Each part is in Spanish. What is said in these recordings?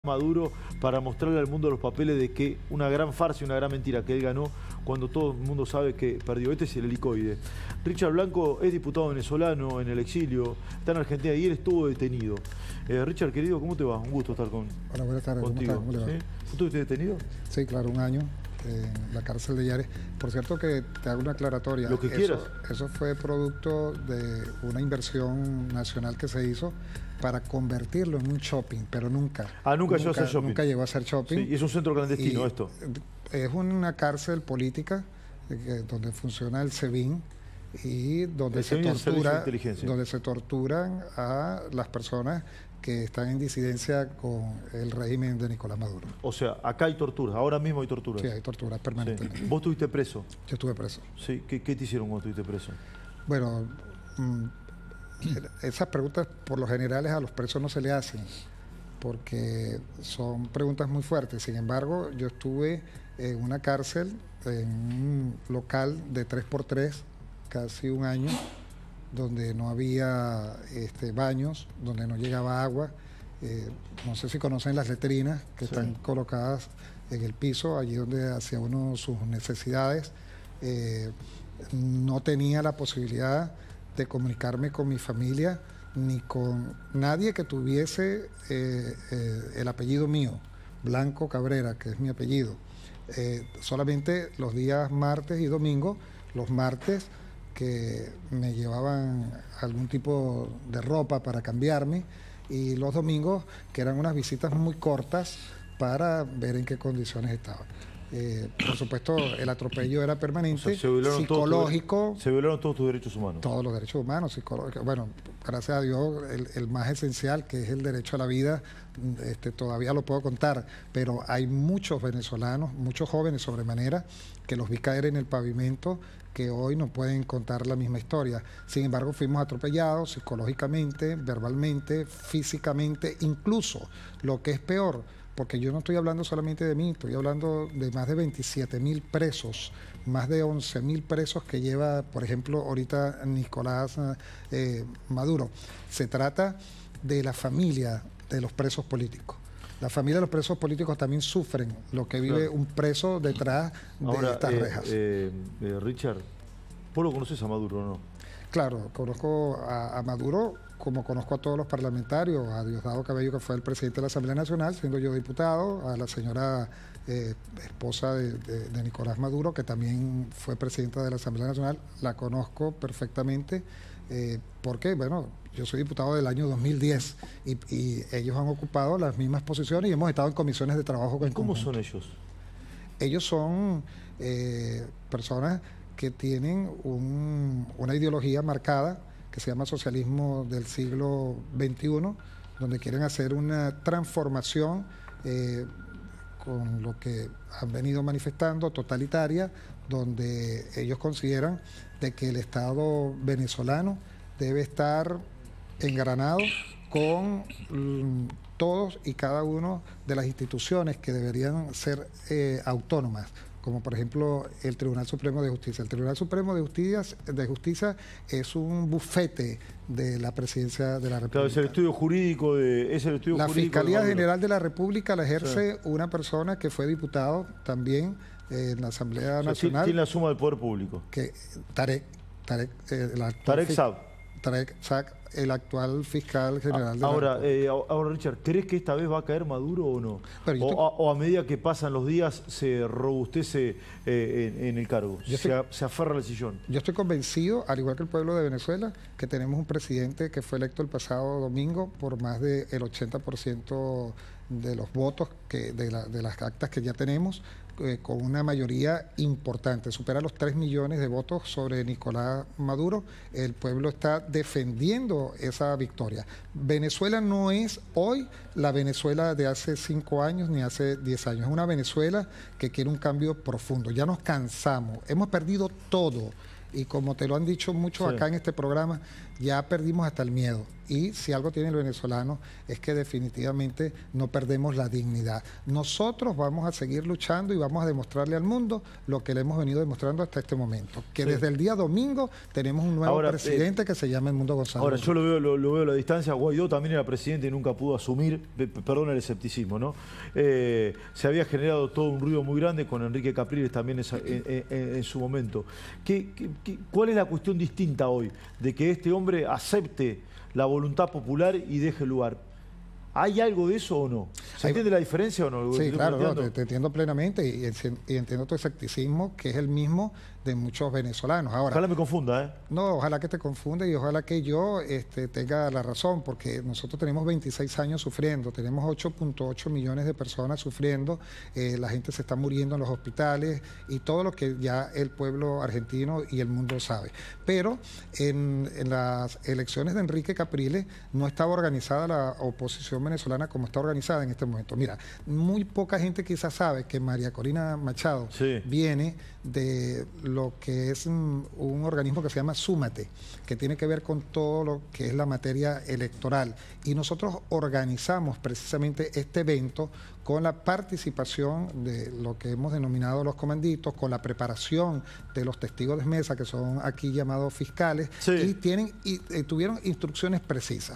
Maduro para mostrarle al mundo los papeles de que una gran farsa y una gran mentira que él ganó cuando todo el mundo sabe que perdió. Este es el helicoide. Richard Blanco es diputado venezolano en el exilio, está en Argentina y él estuvo detenido. Richard, querido, ¿cómo te va? Un gusto estar Hola, buenas tardes. contigo. ¿Cómo estás? ¿Cómo le va? ¿Sí? ¿Tú estuviste detenido? Sí, claro, un año en la cárcel de Yares. Por cierto que te hago una aclaratoria. Lo que quieras. Eso fue producto de una inversión nacional que se hizo para convertirlo en un shopping, pero nunca. Nunca llegó a ser shopping. Nunca llegó a ser shopping. Sí, y es un centro clandestino esto. Es una cárcel política donde funciona el SEBIN y donde se torturan a las personas que están en disidencia con el régimen de Nicolás Maduro. O sea, acá hay tortura, ahora mismo hay tortura. Sí, hay tortura permanentemente. Sí. ¿Vos estuviste preso? Yo estuve preso. Sí, ¿qué te hicieron cuando estuviste preso? Bueno, esas preguntas por lo general a los presos no se le hacen, porque son preguntas muy fuertes. Sin embargo, yo estuve en una cárcel, en un local de 3x3, casi un año, donde no había baños, donde no llegaba agua. No sé si conocen las letrinas que están colocadas en el piso, allí donde hacía uno sus necesidades. No tenía la posibilidad de comunicarme con mi familia ni con nadie que tuviese el apellido mío, Blanco Cabrera, que es mi apellido. Solamente los días martes y domingo, los martes que me llevaban algún tipo de ropa para cambiarme, y los domingos que eran unas visitas muy cortas para ver en qué condiciones estaba. Por supuesto, el atropello era permanente, psicológico. Se violaron todos tus derechos humanos. Todos los derechos humanos, psicológicos. Bueno, gracias a Dios, el más esencial, que es el derecho a la vida, todavía lo puedo contar, pero hay muchos venezolanos, muchos jóvenes sobremanera, que los vi caer en el pavimento, que hoy no pueden contar la misma historia. Sin embargo, fuimos atropellados psicológicamente, verbalmente, físicamente, incluso, lo que es peor, porque yo no estoy hablando solamente de mí, estoy hablando de más de 27.000 presos, más de 11.000 presos que lleva, por ejemplo, ahorita Nicolás Maduro. Se trata de la familia de los presos políticos. La familia de los presos políticos también sufren lo que vive un preso detrás de estas rejas. Richard, ¿vos lo conoces a Maduro o no? Claro, conozco a Maduro como conozco a todos los parlamentarios, a Diosdado Cabello, que fue el presidente de la Asamblea Nacional, siendo yo diputado, a la señora esposa de Nicolás Maduro, que también fue presidenta de la Asamblea Nacional, la conozco perfectamente, porque, bueno, yo soy diputado del año 2010 y ellos han ocupado las mismas posiciones y hemos estado en comisiones de trabajo. ¿Cómo son ellos? Ellos son personas que tienen una ideología marcada que se llama socialismo del siglo XXI, donde quieren hacer una transformación con lo que han venido manifestando, totalitaria, donde ellos consideran de que el Estado venezolano debe estar engranado con todos y cada uno de las instituciones que deberían ser autónomas, como por ejemplo el Tribunal Supremo de Justicia. El Tribunal Supremo de Justicia es un bufete de la Presidencia de la República. Claro, es el estudio jurídico la Fiscalía General de la República la ejerce una persona que fue diputado también en la Asamblea Nacional. Tiene la suma del poder público. Que Tarek Saab, el actual fiscal general de la República. Ahora, Richard, ¿crees que esta vez va a caer Maduro o no? O a medida que pasan los días se robustece en el cargo, se aferra al sillón. Yo estoy convencido, al igual que el pueblo de Venezuela, que tenemos un presidente que fue electo el pasado domingo por más del 80% de los votos de las actas que ya tenemos, con una mayoría importante, supera los 3 millones de votos sobre Nicolás Maduro. El pueblo está defendiendo esa victoria. Venezuela no es hoy la Venezuela de hace 5 años ni hace 10 años, es una Venezuela que quiere un cambio profundo. Ya nos cansamos, hemos perdido todo. Y como te lo han dicho mucho acá en este programa, ya perdimos hasta el miedo. Y si algo tiene el venezolano es que definitivamente no perdemos la dignidad. Nosotros vamos a seguir luchando y vamos a demostrarle al mundo lo que le hemos venido demostrando hasta este momento. Que desde el día domingo tenemos un nuevo presidente que se llama Edmundo González. Ahora, yo lo veo a la distancia. Guaidó también era presidente y nunca pudo asumir, perdón el escepticismo, ¿no? Se había generado todo un ruido muy grande con Enrique Capriles también en su momento. ¿Cuál es la cuestión distinta hoy de que este hombre acepte la voluntad popular y deje el lugar? ¿Hay algo de eso o no? ¿Se entiende la diferencia o no? Sí, claro, no, te entiendo plenamente y entiendo tu escepticismo, que es el mismo de muchos venezolanos. Ahora, ojalá me confunda, ¿eh? No, ojalá que te confunda y ojalá que yo tenga la razón, porque nosotros tenemos 26 años sufriendo, tenemos 8.8 millones de personas sufriendo, la gente se está muriendo en los hospitales y todo lo que ya el pueblo argentino y el mundo sabe. Pero en las elecciones de Enrique Capriles no estaba organizada la oposición venezolana como está organizada en este momento. Mira, muy poca gente quizás sabe que María Corina Machado viene de lo que es un organismo que se llama Súmate, que tiene que ver con todo lo que es la materia electoral. Y nosotros organizamos precisamente este evento con la participación de lo que hemos denominado los comanditos, con la preparación de los testigos de mesa, que son aquí llamados fiscales, y tuvieron instrucciones precisas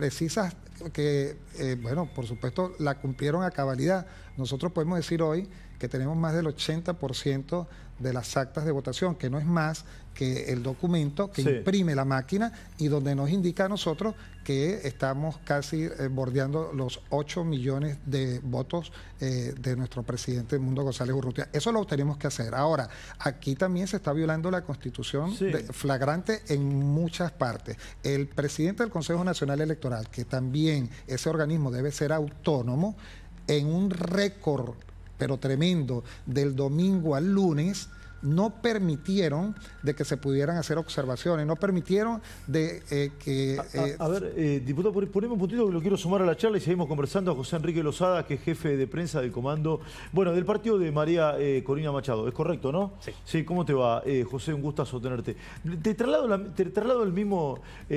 que, bueno, por supuesto, la cumplieron a cabalidad. Nosotros podemos decir hoy que tenemos más del 80% de las actas de votación, que no es más que el documento que imprime la máquina y donde nos indica a nosotros que estamos casi bordeando los 8 millones de votos de nuestro presidente Edmundo González Urrutia. Eso lo tenemos que hacer. Ahora, aquí también se está violando la Constitución flagrante en muchas partes. El presidente del Consejo Nacional Electoral, que también ese organismo debe ser autónomo, en un récord pero tremendo, del domingo al lunes, no permitieron de que se pudieran hacer observaciones, no permitieron de que... A ver, diputado, poneme un puntito que lo quiero sumar a la charla y seguimos conversando a José Enrique Lozada, que es jefe de prensa del comando, bueno, del partido de María Corina Machado. ¿Es correcto, no? Sí. Sí, ¿cómo te va, José? Un gustazo tenerte. Te traslado el mismo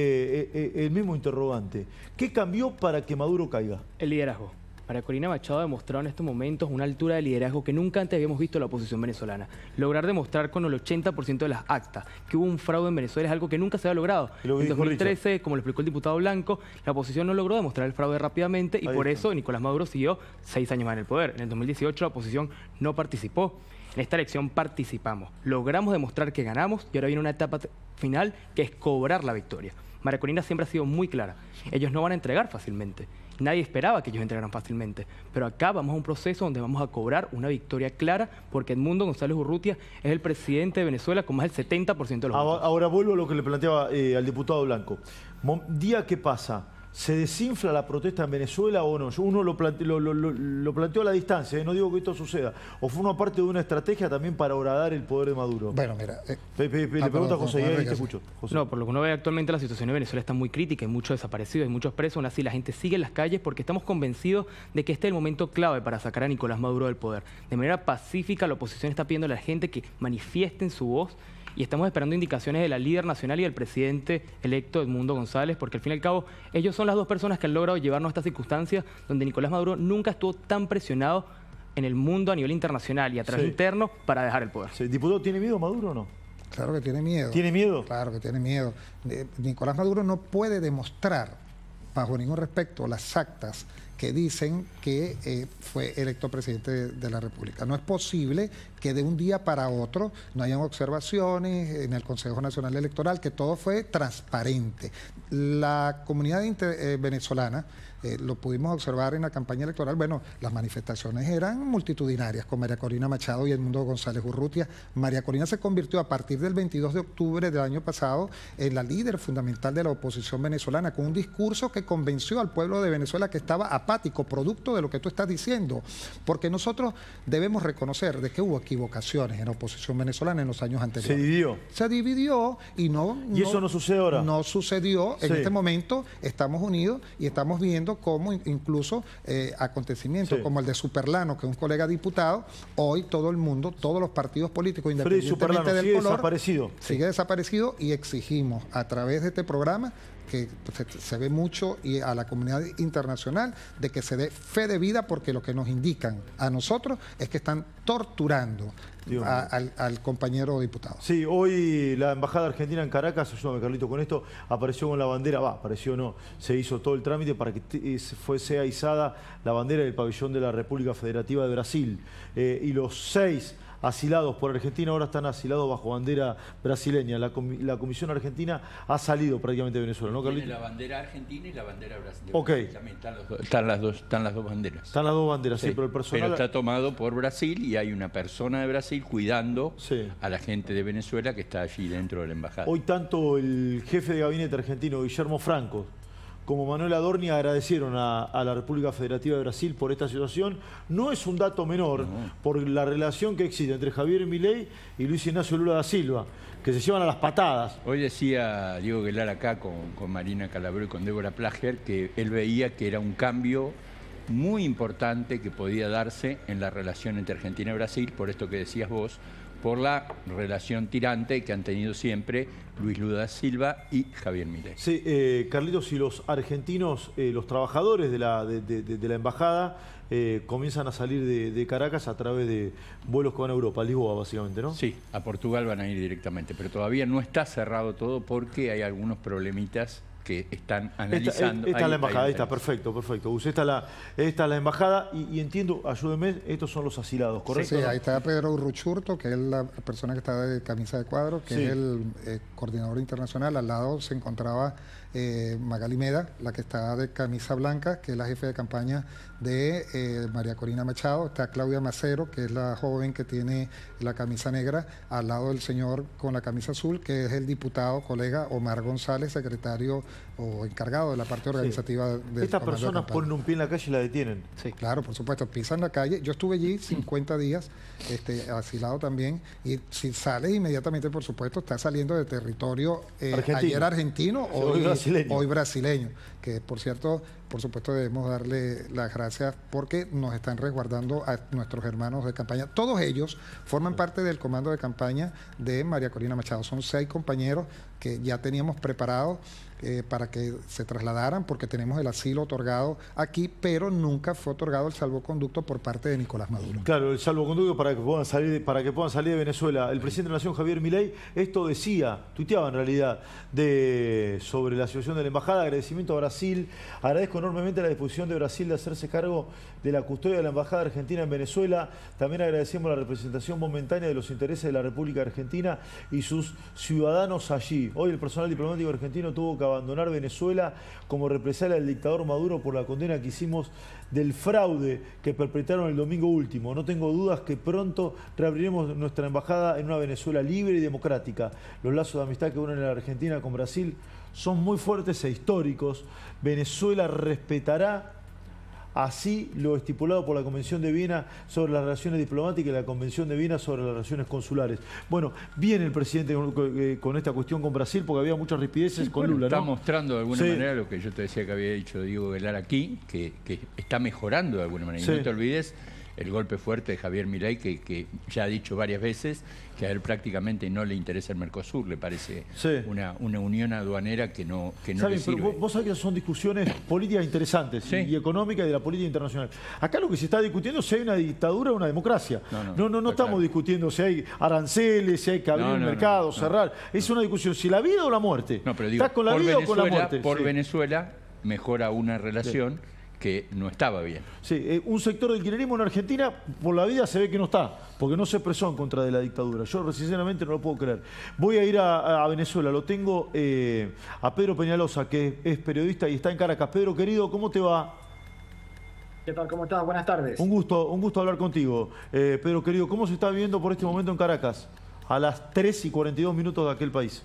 interrogante. ¿Qué cambió para que Maduro caiga? El liderazgo. María Corina Machado ha demostrado en estos momentos una altura de liderazgo que nunca antes habíamos visto en la oposición venezolana. Lograr demostrar con el 80% de las actas que hubo un fraude en Venezuela es algo que nunca se había logrado. En 2013, como lo explicó el diputado Blanco, la oposición no logró demostrar el fraude rápidamente y por eso Nicolás Maduro siguió 6 años más en el poder. En el 2018 la oposición no participó. En esta elección participamos. Logramos demostrar que ganamos y ahora viene una etapa final que es cobrar la victoria. María Corina siempre ha sido muy clara. Ellos no van a entregar fácilmente. Nadie esperaba que ellos entregaran fácilmente. Pero acá vamos a un proceso donde vamos a cobrar una victoria clara porque Edmundo González Urrutia es el presidente de Venezuela con más del 70% de los votos. Ahora vuelvo a lo que le planteaba al diputado Blanco. Día que pasa, ¿se desinfla la protesta en Venezuela o no? Uno lo planteó a la distancia, no digo que esto suceda. ¿O fue una parte de una estrategia también para horadar el poder de Maduro? Bueno, mira... le pregunto a José, y ahí te escucho. José. No, por lo que uno ve actualmente la situación en Venezuela está muy crítica, hay muchos desaparecidos, hay muchos presos, aún así la gente sigue en las calles porque estamos convencidos de que este es el momento clave para sacar a Nicolás Maduro del poder. De manera pacífica la oposición está pidiendo a la gente que manifiesten su voz y estamos esperando indicaciones de la líder nacional y del presidente electo Edmundo González, porque al fin y al cabo ellos son las dos personas que han logrado llevarnos a estas circunstancias donde Nicolás Maduro nunca estuvo tan presionado en el mundo a nivel internacional y a través interno para dejar el poder. ¿Diputado, tiene miedo Maduro o no? Claro que tiene miedo. ¿Tiene miedo? Claro que tiene miedo. Nicolás Maduro no puede demostrar, bajo ningún respecto, las actas que dicen que fue electo presidente de la República. No es posible que de un día para otro no hayan observaciones en el Consejo Nacional Electoral, que todo fue transparente. La comunidad venezolana, lo pudimos observar en la campaña electoral, bueno, las manifestaciones eran multitudinarias con María Corina Machado y Edmundo González Urrutia. María Corina se convirtió a partir del 22 de octubre del año pasado en la líder fundamental de la oposición venezolana, con un discurso que convenció al pueblo de Venezuela que estaba apático, producto de lo que tú estás diciendo, porque nosotros debemos reconocer de que hubo equivocaciones en la oposición venezolana en los años anteriores. ¿Se dividió? Se dividió y no... ¿Y eso no sucede ahora? No sucedió. En este momento estamos unidos y estamos viendo viendo cómo incluso acontecimientos como el de Superlano, que es un colega diputado, hoy todo el mundo, todos los partidos políticos, independientemente del color, sigue desaparecido, y exigimos a través de este programa que se ve mucho y a la comunidad internacional de que se dé fe de vida, porque lo que nos indican a nosotros es que están torturando al compañero diputado. Sí, hoy la Embajada Argentina en Caracas, ayúdame Carlito con esto, apareció con la bandera, apareció no, se hizo todo el trámite para que sea izada la bandera del pabellón de la República Federativa de Brasil. Y los 6 asilados por Argentina ahora están asilados bajo bandera brasileña. La Comisión Argentina ha salido prácticamente de Venezuela, ¿no, Carlito? Tiene la bandera argentina y la bandera brasileña. Ok. También están las dos banderas. Están las dos banderas, sí, pero el personal... Pero está tomado por Brasil, y hay una persona de Brasil cuidando sí. a la gente de Venezuela que está allí dentro de la embajada. Hoy tanto el jefe de gabinete argentino, Guillermo Franco, como Manuel Adorni agradecieron a la República Federativa de Brasil por esta situación. No es un dato menor por la relación que existe entre Javier Milei y Luis Ignacio Lula da Silva, que se llevan a las patadas. Hoy decía Diego Guelar acá con Marina Calabró y con Débora Plager que él veía que era un cambio muy importante que podía darse en la relación entre Argentina y Brasil, por esto que decías vos, por la relación tirante que han tenido siempre Luis Lula da Silva y Javier Milei. Sí, Carlitos, y los argentinos, los trabajadores de la embajada comienzan a salir de Caracas a través de vuelos que van a Europa, a Lisboa básicamente, ¿no? Sí, a Portugal van a ir directamente, pero todavía no está cerrado todo porque hay algunos problemitas que están analizando. Esta es la embajada, ahí está, perfecto. Esta es la embajada y entiendo, ayúdenme, estos son los asilados, ¿correcto? Sí, ahí está Pedro Urruchurto, que es la persona que está de camisa de cuadro, que es el coordinador internacional. Al lado se encontraba Magali Meda, la que está de camisa blanca, que es la jefe de campaña de María Corina Machado. Está Claudia Macero, que es la joven que tiene la camisa negra, al lado del señor con la camisa azul, que es el diputado, colega Omar González, secretario o encargado de la parte organizativa de Estas personas ponen un pie en la calle y la detienen. Sí, claro, por supuesto, pisan la calle. Yo estuve allí 50 días, asilado también, y si sale inmediatamente, por supuesto, está saliendo de territorio ayer argentino, hoy brasileño, que por cierto, por supuesto debemos darle las gracias porque nos están resguardando a nuestros hermanos de campaña. Todos ellos forman parte del comando de campaña de María Corina Machado. Son 6 compañeros que ya teníamos preparados para que se trasladaran, porque tenemos el asilo otorgado aquí, pero nunca fue otorgado el salvoconducto por parte de Nicolás Maduro. Claro, el salvoconducto para que puedan salir de Venezuela. El presidente de la Nación, Javier Milei, esto tuiteaba en realidad sobre la situación de la embajada. Agradecimiento a Brasil. Agradezco enormemente la disposición de Brasil de hacerse cargo de la custodia de la embajada argentina en Venezuela. También agradecemos la representación momentánea de los intereses de la República Argentina y sus ciudadanos allí. Hoy el personal diplomático argentino tuvo que abandonar Venezuela como represalia del dictador Maduro por la condena que hicimos del fraude que perpetraron el domingo último. No tengo dudas que pronto reabriremos nuestra embajada en una Venezuela libre y democrática. Los lazos de amistad que unen a la Argentina con Brasil son muy fuertes e históricos. Venezuela respetará así lo estipulado por la Convención de Viena sobre las relaciones diplomáticas y la Convención de Viena sobre las relaciones consulares. Bueno, viene el presidente con esta cuestión con Brasil porque había muchas rispideces con Lula, está ¿no? mostrando de alguna manera lo que yo te decía que había dicho Diego Guelar aquí, que está mejorando de alguna manera. Y no te olvides el golpe fuerte de Javier Milei, que ya ha dicho varias veces que a él prácticamente no le interesa el Mercosur, le parece una unión aduanera que no le sirve. Pero vos sabés que son discusiones políticas interesantes y económicas y de la política internacional. Acá lo que se está discutiendo es si hay una dictadura o una democracia. No estamos discutiendo si hay aranceles, si hay que abrir el mercado, cerrar. Es una discusión si la vida o la muerte. No, pero digo, ¿estás con la vida o con la muerte? Por Venezuela mejora una relación que no estaba bien. Sí, un sector del kirchnerismo en Argentina por la vida se ve que no está, porque no se expresó en contra de la dictadura. Yo sinceramente no lo puedo creer. Voy a ir a Venezuela, lo tengo a Pedro Peñalosa, que es periodista y está en Caracas. Pedro, querido, ¿cómo te va? ¿Qué tal? ¿Cómo estás? Buenas tardes. Un gusto hablar contigo. Pedro, querido, ¿cómo se está viviendo por este momento en Caracas? A las 3:42 de aquel país.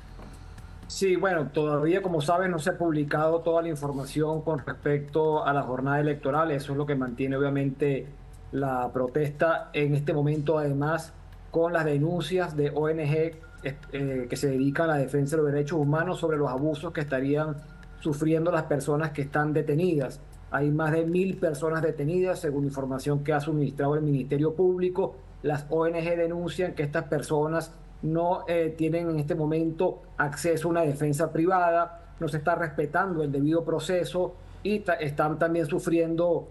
Sí, bueno, todavía, como sabes, no se ha publicado toda la información con respecto a la jornada electoral. Eso es lo que mantiene, obviamente, la protesta en este momento, además, con las denuncias de ONG que se dedican a la defensa de los derechos humanos sobre los abusos que estarían sufriendo las personas que están detenidas. Hay más de 1000 personas detenidas, según información que ha suministrado el Ministerio Público. Las ONG denuncian que estas personas no tienen en este momento acceso a una defensa privada, no se está respetando el debido proceso y están también sufriendo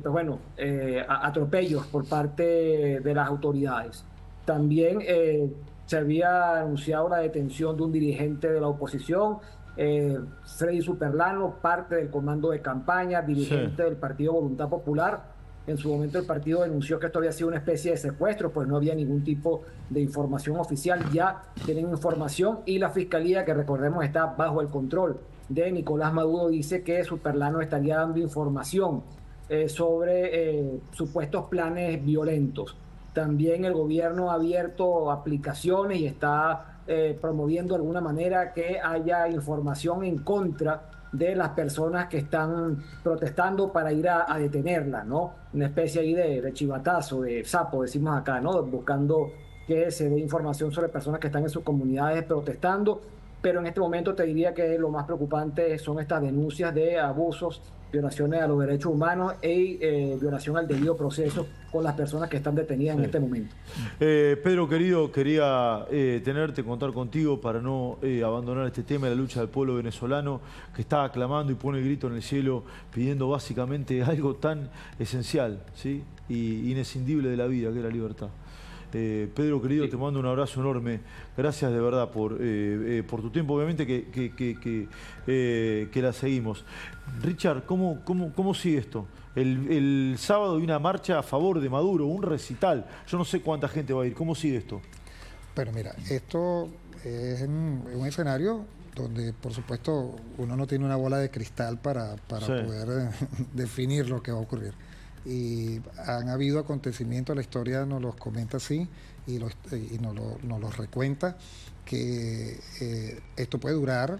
atropellos por parte de las autoridades. También se había anunciado la detención de un dirigente de la oposición, Freddy Superlano, parte del comando de campaña, dirigente del Partido Voluntad Popular. En su momento el partido denunció que esto había sido una especie de secuestro, pues no había ningún tipo de información oficial. Ya tienen información y la Fiscalía, que recordemos está bajo el control de Nicolás Maduro, dice que Superlano estaría dando información sobre supuestos planes violentos. También el gobierno ha abierto aplicaciones y está promoviendo de alguna manera que haya información en contra de las personas que están protestando para ir a detenerla, ¿no? Una especie ahí de chivatazo, de sapo, decimos acá, ¿no? Buscando que se dé información sobre personas que están en sus comunidades protestando. Pero en este momento te diría que lo más preocupante son estas denuncias de abusos, violaciones a los derechos humanos y violación al debido proceso con las personas que están detenidas en este momento. Pedro, querido, quería contar contigo para no abandonar este tema de la lucha del pueblo venezolano que está aclamando y pone el grito en el cielo pidiendo básicamente algo tan esencial, ¿sí? Y inescindible de la vida, que es la libertad. Pedro, querido, te mando un abrazo enorme. Gracias de verdad por tu tiempo. Obviamente que la seguimos. Richard, ¿cómo sigue esto? El sábado hay una marcha a favor de Maduro, un recital. Yo no sé cuánta gente va a ir. ¿Cómo sigue esto? Pero mira, esto es un escenario donde, por supuesto, uno no tiene una bola de cristal para poder definir lo que va a ocurrir. Y han habido acontecimientos, la historia nos los comenta así y nos los recuenta, que esto puede durar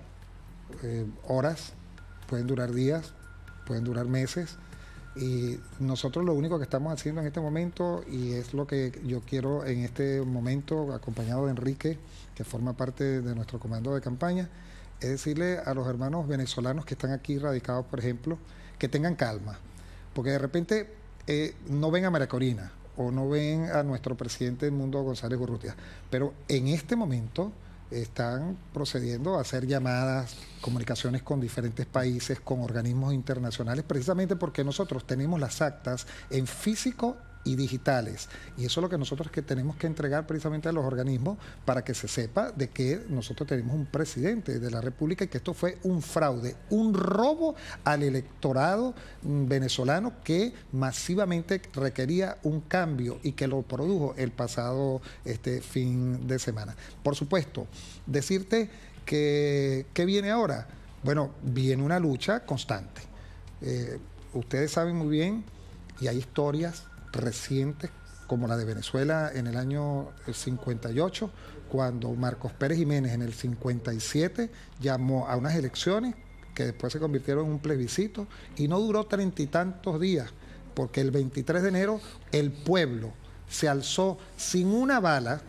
horas, pueden durar días, pueden durar meses, y nosotros lo único que estamos haciendo en este momento, y es lo que yo quiero en este momento, acompañado de Enrique, que forma parte de nuestro comando de campaña, es decirle a los hermanos venezolanos que están aquí radicados, por ejemplo, que tengan calma. Porque de repente no ven a María Corina o no ven a nuestro presidente Edmundo González Urrutia, pero en este momento están procediendo a hacer llamadas, comunicaciones con diferentes países, con organismos internacionales, precisamente porque nosotros tenemos las actas en físico y digitales, y eso es lo que nosotros tenemos que entregar precisamente a los organismos para que se sepa de que nosotros tenemos un presidente de la República y que esto fue un fraude, un robo al electorado venezolano que masivamente requería un cambio y que lo produjo el pasado fin de semana. Por supuesto, decirte que ¿qué viene ahora? Bueno, viene una lucha constante. Ustedes saben muy bien, y hay historias recientes como la de Venezuela en el año 58, cuando Marcos Pérez Jiménez en el 57 llamó a unas elecciones que después se convirtieron en un plebiscito y no duró 30 y tantos días, porque el 23 de enero el pueblo se alzó sin una bala,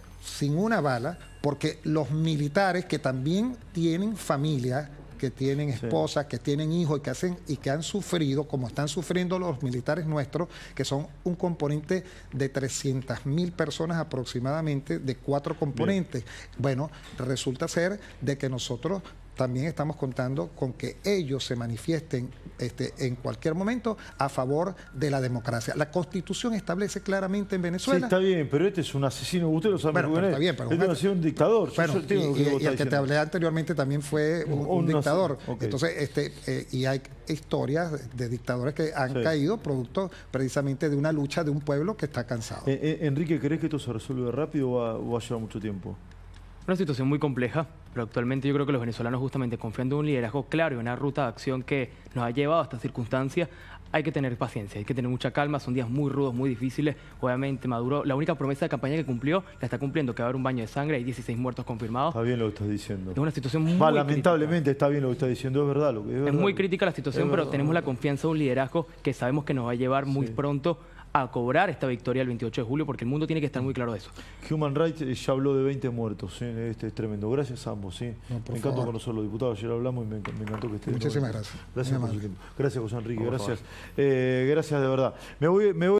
porque los militares, que también tienen familia, que tienen esposas, que tienen hijos y que han sufrido, como están sufriendo los militares nuestros, que son un componente de 300.000 personas aproximadamente, de 4 componentes. Bien. Bueno, resulta ser de que nosotros también estamos contando con que ellos se manifiesten en cualquier momento a favor de la democracia. La Constitución establece claramente en Venezuela... Sí, está bien, pero este es un asesino, usted lo sabe muy bien. Está bien, pero este es un dictador. Bueno, y el que te hablé anteriormente también fue un dictador. Okay. Entonces, y hay historias de dictadores que han caído producto precisamente de una lucha de un pueblo que está cansado. Enrique, ¿crees que esto se resuelve rápido o va a llevar mucho tiempo? Una situación muy compleja, pero actualmente yo creo que los venezolanos, justamente confiando en un liderazgo claro y una ruta de acción que nos ha llevado a esta circunstancia, hay que tener paciencia, hay que tener mucha calma. Son días muy rudos, muy difíciles. Obviamente Maduro, la única promesa de campaña que cumplió, la está cumpliendo, que va a haber un baño de sangre, hay 16 muertos confirmados. Está bien lo que estás diciendo. Es una situación muy lamentablemente crítica. Está bien lo que estás diciendo, es verdad. Es muy crítica la situación, pero tenemos la confianza de un liderazgo que sabemos que nos va a llevar muy pronto a cobrar esta victoria el 28 de julio, porque el mundo tiene que estar muy claro de eso. Human Rights ya habló de 20 muertos, ¿sí? Este es tremendo. Gracias a ambos, ¿sí? No, me encantó conocerlo, diputado. Ayer hablamos y me encantó que esté. Muchísimas gracias. Gracias por su tiempo. Gracias, José Enrique. Gracias. Gracias de verdad. Me voy